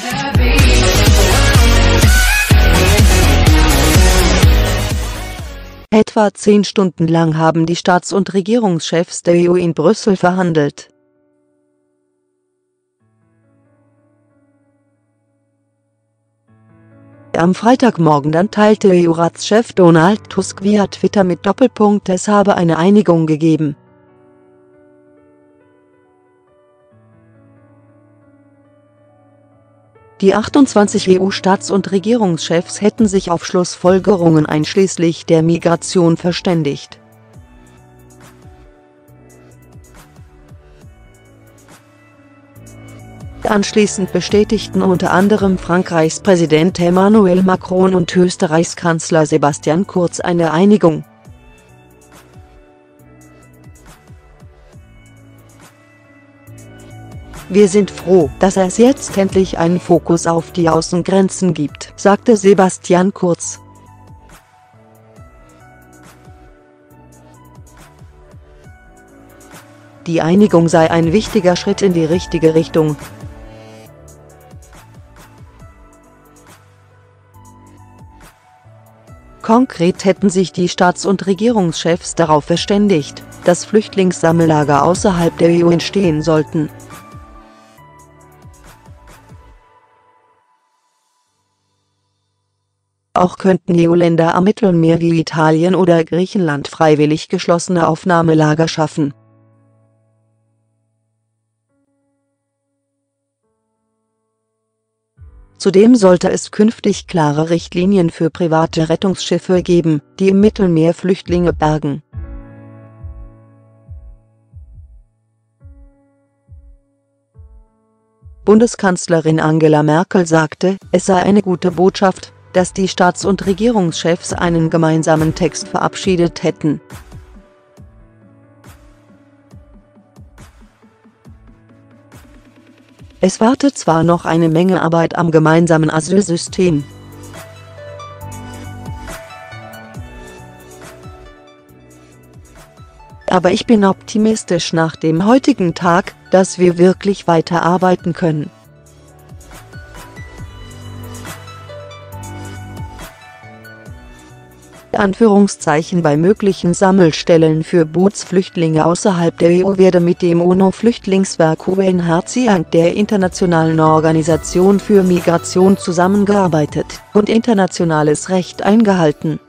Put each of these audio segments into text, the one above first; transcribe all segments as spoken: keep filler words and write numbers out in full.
Etwa zehn Stunden lang haben die Staats- und Regierungschefs der E U in Brüssel verhandelt. Am Freitagmorgen dann teilte E U-Ratschef Donald Tusk via Twitter mit Doppelpunkt, es habe eine Einigung gegeben. Die achtundzwanzig E U-Staats- und Regierungschefs hätten sich auf Schlussfolgerungen einschließlich der Migration verständigt. Anschließend bestätigten unter anderem Frankreichs Präsident Emmanuel Macron und Österreichs Kanzler Sebastian Kurz eine Einigung. Wir sind froh, dass es jetzt endlich einen Fokus auf die Außengrenzen gibt, sagte Sebastian Kurz. Die Einigung sei ein wichtiger Schritt in die richtige Richtung. Konkret hätten sich die Staats- und Regierungschefs darauf verständigt, dass Flüchtlingssammellager außerhalb der E U entstehen sollten. Auch könnten E U-Länder am Mittelmeer wie Italien oder Griechenland freiwillig geschlossene Aufnahmelager schaffen. Zudem sollte es künftig klare Richtlinien für private Rettungsschiffe geben, die im Mittelmeer Flüchtlinge bergen. Bundeskanzlerin Angela Merkel sagte, es sei eine gute Botschaft, dass die Staats- und Regierungschefs einen gemeinsamen Text verabschiedet hätten. Es warte zwar noch eine Menge Arbeit am gemeinsamen Asylsystem. Aber ich bin optimistisch nach dem heutigen Tag, dass wir wirklich weiterarbeiten können. Anführungszeichen bei möglichen Sammelstellen für Bootsflüchtlinge außerhalb der E U werde mit dem UNO-Flüchtlingswerk U N H C R, der Internationalen Organisation für Migration, zusammengearbeitet und internationales Recht eingehalten.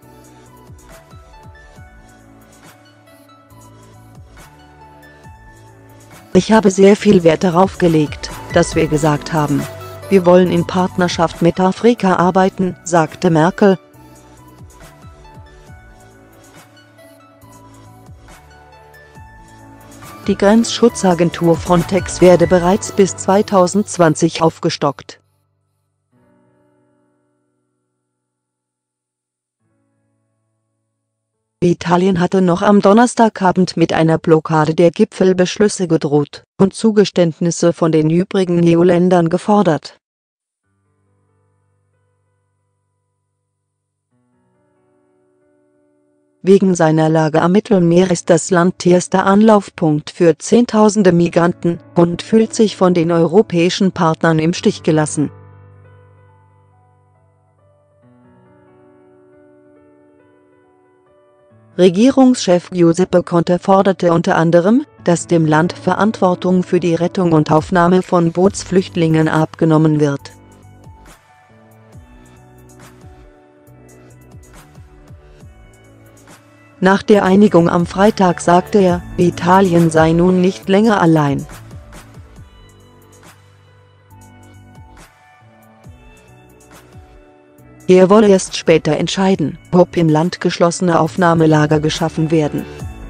Ich habe sehr viel Wert darauf gelegt, dass wir gesagt haben, wir wollen in Partnerschaft mit Afrika arbeiten, sagte Merkel. Die Grenzschutzagentur Frontex werde bereits bis zweitausendzwanzig aufgestockt. Italien hatte noch am Donnerstagabend mit einer Blockade der Gipfelbeschlüsse gedroht und Zugeständnisse von den übrigen E U-Ländern gefordert. Wegen seiner Lage am Mittelmeer ist das Land erster Anlaufpunkt für Zehntausende Migranten und fühlt sich von den europäischen Partnern im Stich gelassen. Regierungschef Giuseppe Conte forderte unter anderem, dass dem Land Verantwortung für die Rettung und Aufnahme von Bootsflüchtlingen abgenommen wird. Nach der Einigung am Freitag sagte er, Italien sei nun nicht länger allein. Er wolle erst später entscheiden, ob im Land geschlossene Aufnahmelager geschaffen werden.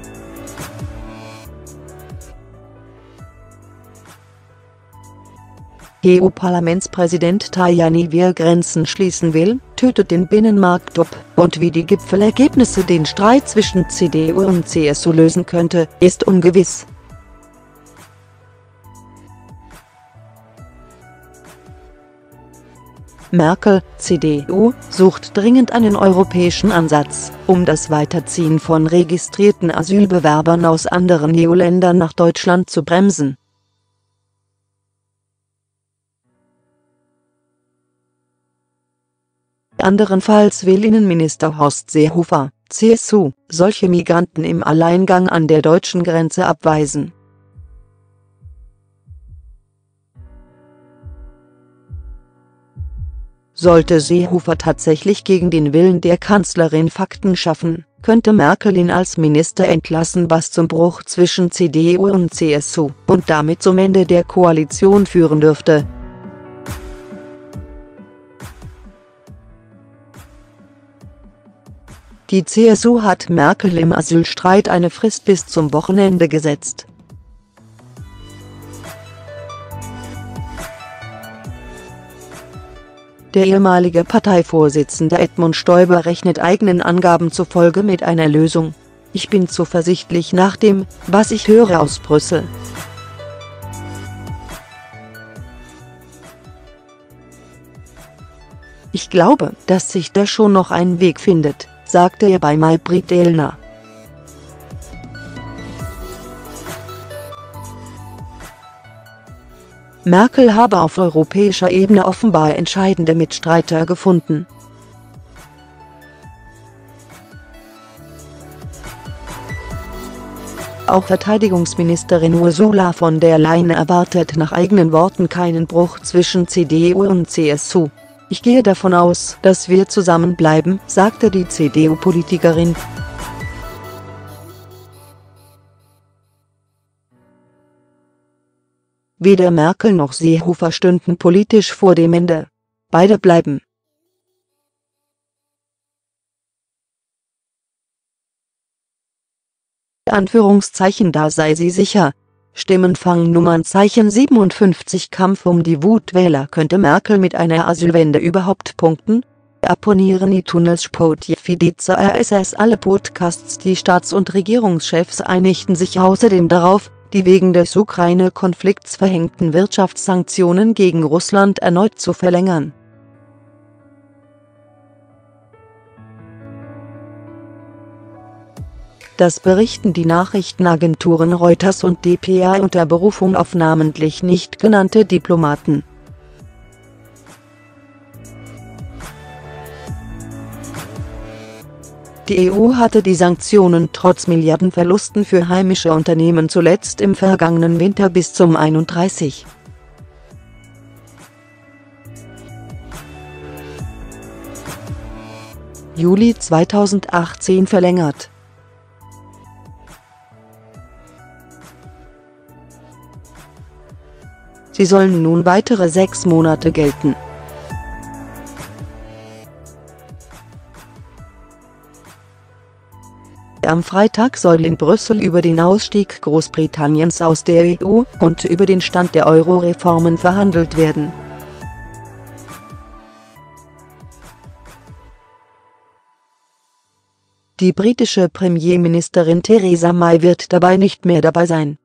E U-Parlamentspräsident Tajani, wer Grenzen schließen will, tötet den Binnenmarkt ab, und wie die Gipfelergebnisse den Streit zwischen C D U und C S U lösen könnte, ist ungewiss. Merkel, C D U, sucht dringend einen europäischen Ansatz, um das Weiterziehen von registrierten Asylbewerbern aus anderen E U-Ländern nach Deutschland zu bremsen. Anderenfalls will Innenminister Horst Seehofer, C S U, solche Migranten im Alleingang an der deutschen Grenze abweisen. Sollte Seehofer tatsächlich gegen den Willen der Kanzlerin Fakten schaffen, könnte Merkel ihn als Minister entlassen, was zum Bruch zwischen C D U und C S U und damit zum Ende der Koalition führen dürfte. Die C S U hat Merkel im Asylstreit eine Frist bis zum Wochenende gesetzt. Der ehemalige Parteivorsitzende Edmund Stoiber rechnet eigenen Angaben zufolge mit einer Lösung. Ich bin zuversichtlich nach dem, was ich höre aus Brüssel. Ich glaube, dass sich da schon noch ein Weg findet, sagte er bei Maybrit Illner. Merkel habe auf europäischer Ebene offenbar entscheidende Mitstreiter gefunden. Auch Verteidigungsministerin Ursula von der Leyen erwartet nach eigenen Worten keinen Bruch zwischen C D U und C S U. Ich gehe davon aus, dass wir zusammenbleiben, sagte die C D U-Politikerin. Weder Merkel noch Seehofer stünden politisch vor dem Ende. Beide bleiben. Anführungszeichen da sei sie sicher. Stimmenfang Nummernzeichen siebenundfünfzig Kampf um die Wutwähler. Könnte Merkel mit einer Asylwende überhaupt punkten? Abonnieren iTunes Spotify Deezer R S S. Alle Podcasts. Die Staats- und Regierungschefs einigten sich außerdem darauf, die wegen des Ukraine-Konflikts verhängten Wirtschaftssanktionen gegen Russland erneut zu verlängern. Das berichten die Nachrichtenagenturen Reuters und D P A unter Berufung auf namentlich nicht genannte Diplomaten. Die E U hatte die Sanktionen trotz Milliardenverlusten für heimische Unternehmen zuletzt im vergangenen Winter bis zum einunddreißigsten Juli zweitausendachtzehn verlängert. Sie sollen nun weitere sechs Monate gelten. Am Freitag soll in Brüssel über den Ausstieg Großbritanniens aus der E U und über den Stand der Euro-Reformen verhandelt werden. Die britische Premierministerin Theresa May wird dabei nicht mehr dabei sein.